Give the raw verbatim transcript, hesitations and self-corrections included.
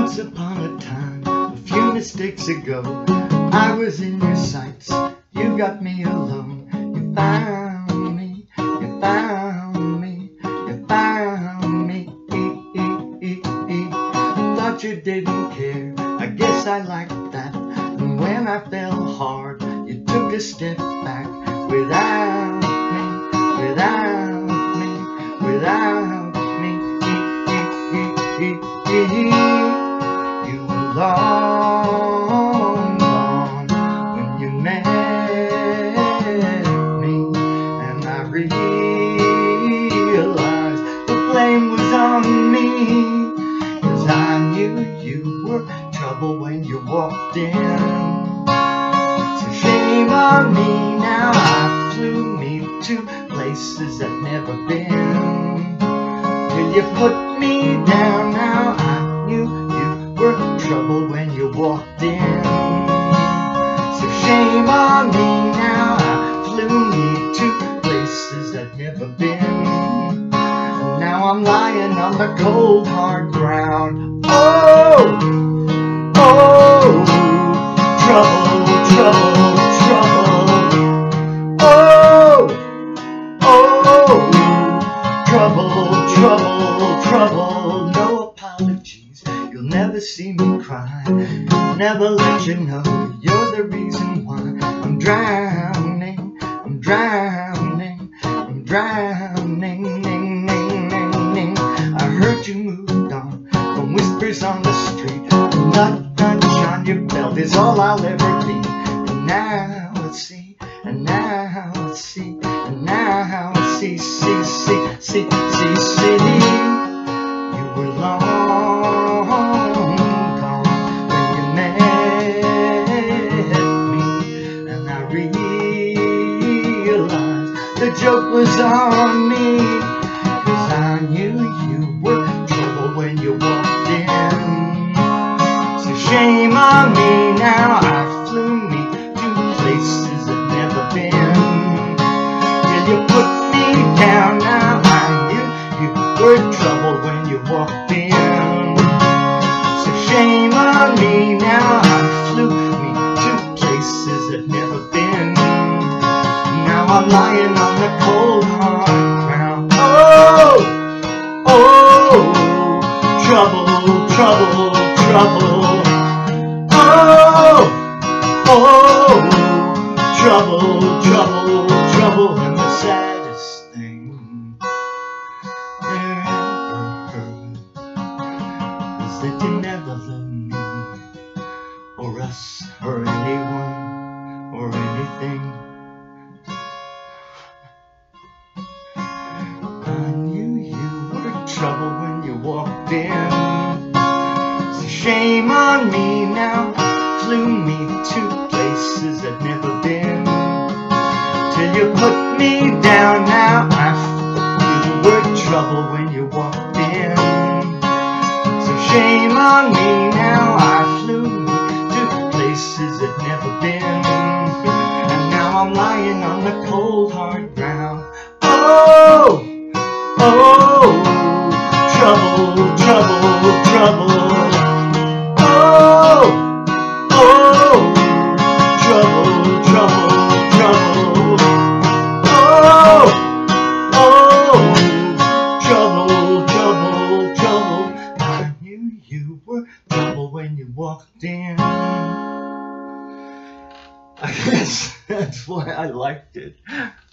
Once upon a time, a few mistakes ago, I was in your sights, you got me alone. You found me, you found me, you found me. Thought you didn't care, I guess I liked that. And when I fell hard, you took a step back. Without me, without me, without me, you were long gone when you met me, and I realized the blame was on me, 'cause I knew you were trouble when you walked in. So shame on me now, I flew me to places I've never been. Till you put me down, now I knew you were trouble when you walked in. So shame on me now, I flew me to places I've never been. And now I'm lying on the cold hard ground. Oh, oh, trouble, trouble, trouble. Oh, oh, trouble, trouble, trouble. No apologies, you'll never see me cry. Never let you know you're the reason why I'm drowning, I'm drowning, I'm drowning. I heard you moved on from whispers on the street. Not punch on your belt is all I'll ever be. And now I see, and now I see, and now I see, see, see, see, see, see. You were long gone when you met me, and I realized the joke was on me, 'cause I knew you were trouble when you walked in. So shame on me now, I flew me to places I've never been. Till you put me down, now I knew you were trouble when you walked in. So shame on me now, I flew me to places I've never been. Now I'm lying on the cold hard ground. Oh, oh, trouble, trouble, trouble. Oh, oh, trouble, trouble, trouble. And the saddest thing there ever heard is that you never loved me, or us, or anyone, or anything. I knew you were trouble when you walked in. So shame on me now, flew me to places I've never been. Till you put me down, now I feel you were trouble when you walked in. So shame on me now, I flew me to places I've never been. And now I'm lying on the cold hard ground. Oh, oh, trouble, trouble, trouble. Oh, oh, trouble, trouble, trouble. Oh, oh, trouble, trouble, trouble. I knew you were trouble when you walked in. I guess that's why I liked it.